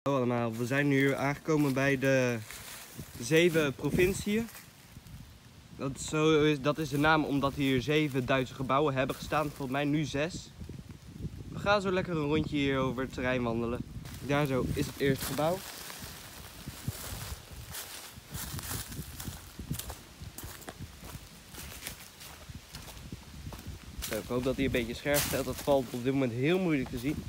Hallo allemaal, we zijn nu aangekomen bij de 7 provinciën. Dat is de naam omdat hier 7 Duitse gebouwen hebben gestaan, volgens mij nu 6. We gaan zo lekker een rondje hier over het terrein wandelen. Daar zo is het eerste gebouw. Zo, ik hoop dat hij een beetje scherp staat, dat valt op dit moment heel moeilijk te zien.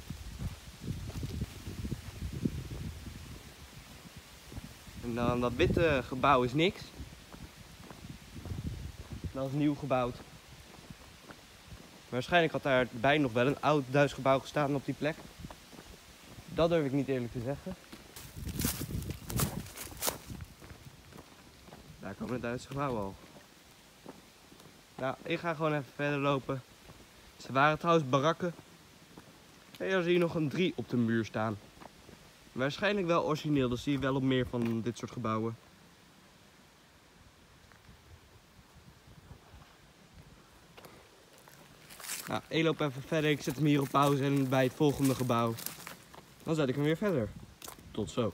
En dan dat witte gebouw is niks. Dat is nieuw gebouwd. Waarschijnlijk had daarbij nog wel een oud Duits gebouw gestaan op die plek. Dat durf ik niet eerlijk te zeggen. Daar komen de Duitse gebouwen al. Nou, ik ga gewoon even verder lopen. Ze waren trouwens barakken. En dan zie je nog een 3 op de muur staan. Waarschijnlijk wel origineel, dat zie je wel op meer van dit soort gebouwen. Nou, ik loop even verder, ik zet hem hier op pauze en bij het volgende gebouw. Dan zet ik hem weer verder. Tot zo.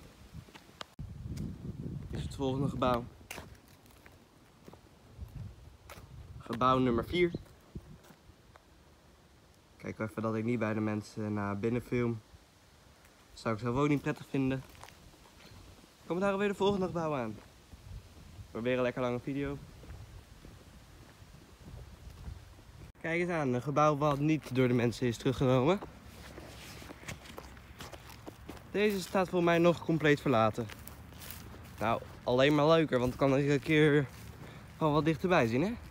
Dit is het volgende gebouw. Gebouw nummer 4. Kijk even dat ik niet bij de mensen naar binnen film. Dat zou ik zelf ook niet prettig vinden. Komen daar alweer de volgende gebouw aan. Probeer een lekker lange video. Kijk eens aan, een gebouw wat niet door de mensen is teruggenomen. Deze staat voor mij nog compleet verlaten. Nou, alleen maar leuker, want dan kan ik een keer van wat dichterbij zien, hè?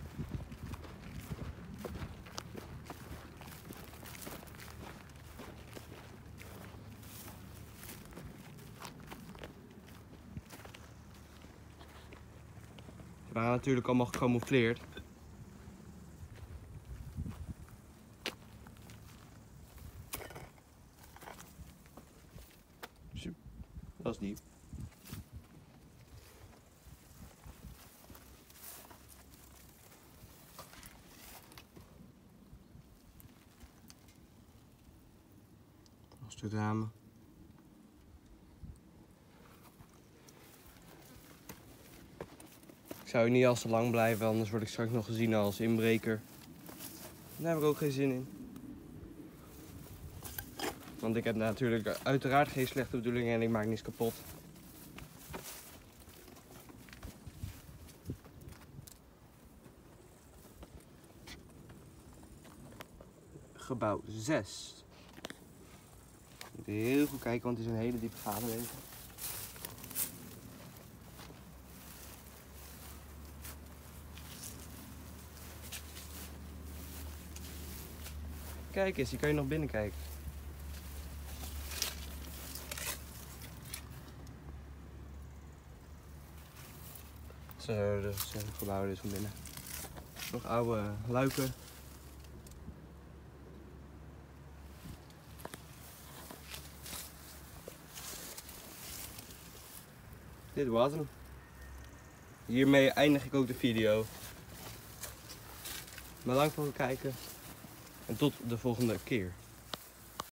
Ze waren natuurlijk allemaal gecamoufleerd. Dat is die. Nog een stuk ramen. Ik zou hier niet al te lang blijven, anders word ik straks nog gezien als inbreker. Daar heb ik ook geen zin in. Want ik heb natuurlijk uiteraard geen slechte bedoelingen en ik maak niets kapot. Gebouw 6. Moet heel goed kijken, want het is een hele diepe gade deze. Kijk eens, hier kan je nog binnen kijken. Zo, dat is een gebouw dus van binnen. Nog oude luiken. Dit was hem. Hiermee eindig ik ook de video. Bedankt voor het kijken en tot de volgende keer.